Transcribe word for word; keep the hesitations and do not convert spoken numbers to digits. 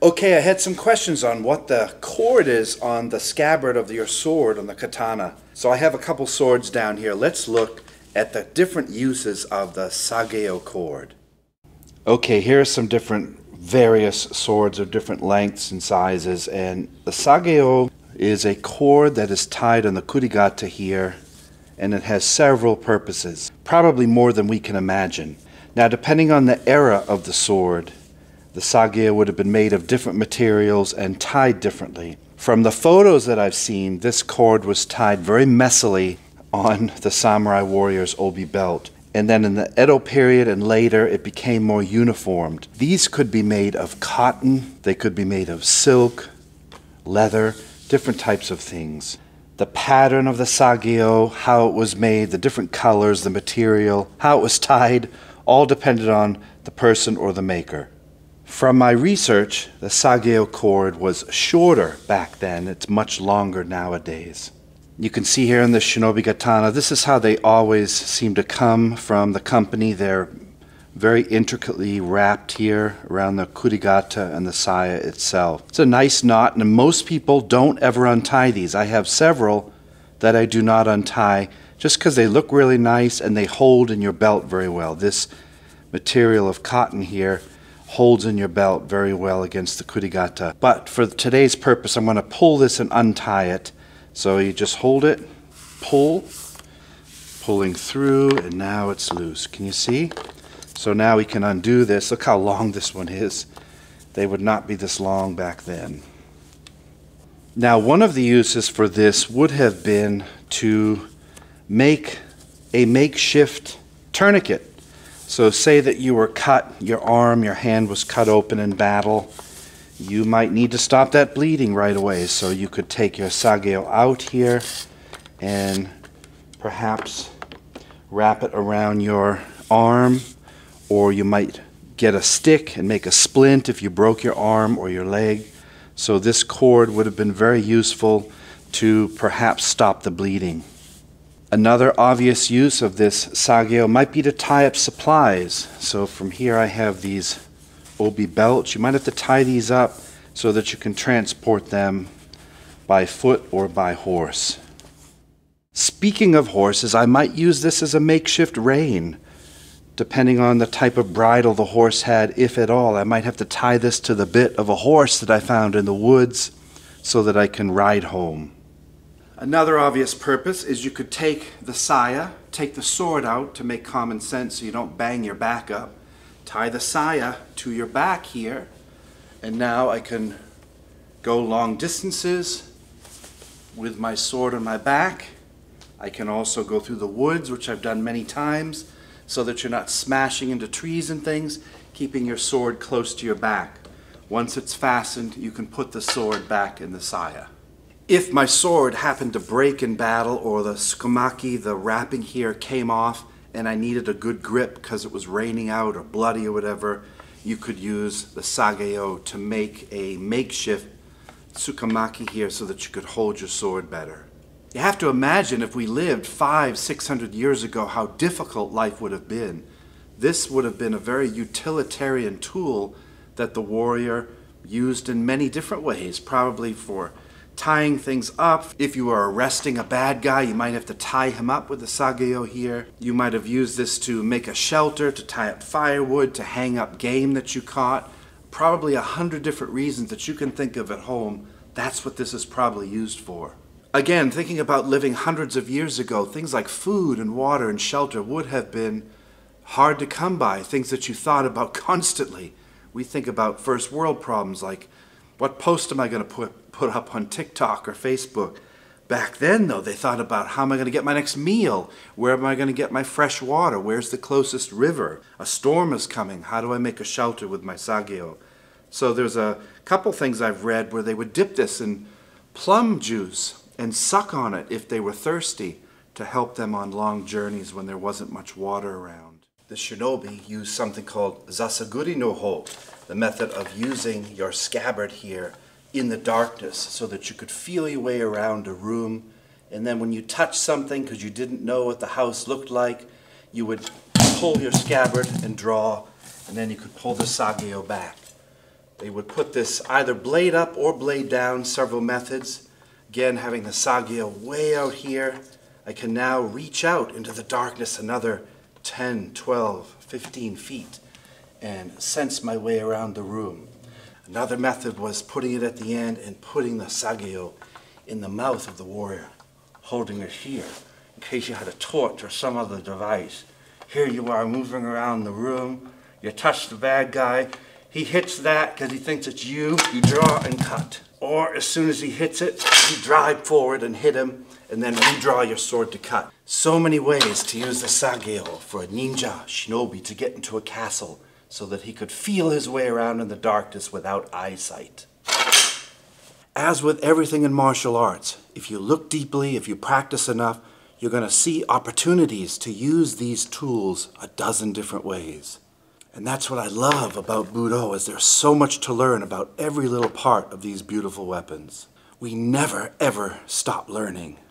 Okay, I had some questions on what the cord is on the scabbard of your sword, on the katana. So I have a couple swords down here. Let's look at the different uses of the Sageo cord. Okay, here are some different various swords of different lengths and sizes, and the Sageo is a cord that is tied on the kurigata here, and it has several purposes, probably more than we can imagine. Now, depending on the era of the sword, the Sageo would have been made of different materials and tied differently. From the photos that I've seen, this cord was tied very messily on the samurai warrior's obi belt. And then in the Edo period and later, it became more uniformed. These could be made of cotton, they could be made of silk, leather, different types of things. The pattern of the Sageo, how it was made, the different colors, the material, how it was tied, all depended on the person or the maker. From my research, the Sageo cord was shorter back then. It's much longer nowadays. You can see here in the Shinobi Katana, this is how they always seem to come from the company. They're very intricately wrapped here around the kurigata and the saya itself. It's a nice knot, and most people don't ever untie these. I have several that I do not untie just because they look really nice and they hold in your belt very well. This material of cotton here holds in your belt very well against the kurigata. But for today's purpose, I'm going to pull this and untie it. So you just hold it, pull, pulling through, and now it's loose. Can you see? So now we can undo this. Look how long this one is. They would not be this long back then. Now, one of the uses for this would have been to make a makeshift tourniquet. So say that you were cut, your arm, your hand was cut open in battle. You might need to stop that bleeding right away. So you could take your Sageo out here and perhaps wrap it around your arm, or you might get a stick and make a splint if you broke your arm or your leg. So this cord would have been very useful to perhaps stop the bleeding. Another obvious use of this Sageo might be to tie up supplies. So from here I have these obi belts. You might have to tie these up so that you can transport them by foot or by horse. Speaking of horses, I might use this as a makeshift rein. Depending on the type of bridle the horse had, if at all, I might have to tie this to the bit of a horse that I found in the woods so that I can ride home. Another obvious purpose is you could take the saya, take the sword out to make common sense so you don't bang your back up, tie the saya to your back here, and now I can go long distances with my sword on my back. I can also go through the woods, which I've done many times, so that you're not smashing into trees and things, keeping your sword close to your back. Once it's fastened, you can put the sword back in the saya. If my sword happened to break in battle, or the tsukumaki, the wrapping here, came off and I needed a good grip because it was raining out or bloody or whatever, you could use the Sageo to make a makeshift tsukumaki here so that you could hold your sword better. You have to imagine if we lived five, six hundred years ago, how difficult life would have been. This would have been a very utilitarian tool that the warrior used in many different ways, probably for tying things up. If you were arresting a bad guy, you might have to tie him up with the Sageo here. You might have used this to make a shelter, to tie up firewood, to hang up game that you caught. Probably a hundred different reasons that you can think of at home. That's what this is probably used for. Again, thinking about living hundreds of years ago, things like food and water and shelter would have been hard to come by, things that you thought about constantly. We think about first world problems like, what post am I going to put, put up on TikTok or Facebook? Back then, though, they thought about, how am I going to get my next meal? Where am I going to get my fresh water? Where's the closest river? A storm is coming. How do I make a shelter with my Sageo? So there's a couple things I've read where they would dip this in plum juice and suck on it if they were thirsty to help them on long journeys when there wasn't much water around. The shinobi used something called zasaguri no ho, the method of using your scabbard here in the darkness so that you could feel your way around a room, and then when you touch something because you didn't know what the house looked like, you would pull your scabbard and draw, and then you could pull the Sageo back. They would put this either blade up or blade down, several methods. Again, having the Sageo way out here, I can now reach out into the darkness another ten, twelve, fifteen feet and sense my way around the room. Another method was putting it at the end and putting the Sageo in the mouth of the warrior, holding it here in case you had a torch or some other device. Here you are moving around the room, you touch the bad guy, he hits that because he thinks it's you, you draw and cut. Or as soon as he hits it, you drive forward and hit him, and then redraw your sword to cut. So many ways to use the Sageo for a ninja, shinobi, to get into a castle so that he could feel his way around in the darkness without eyesight. As with everything in martial arts, if you look deeply, if you practice enough, you're going to see opportunities to use these tools a dozen different ways. And that's what I love about Budo, is there's so much to learn about every little part of these beautiful weapons. We never, ever stop learning.